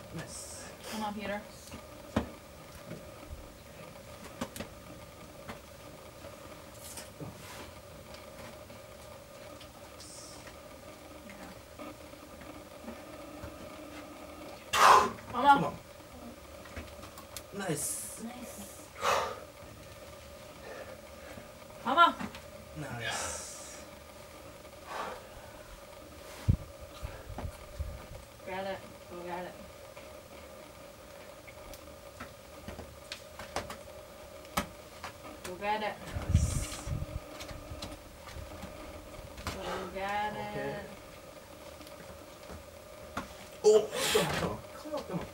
Nice. Come on, Peter. Come on. Come on. Nice. Nice. Come on. Nice. Grab it. Go grab it. Go get it. Nice. Go get Okay. it. Oh, come on, come on. Come on, come on.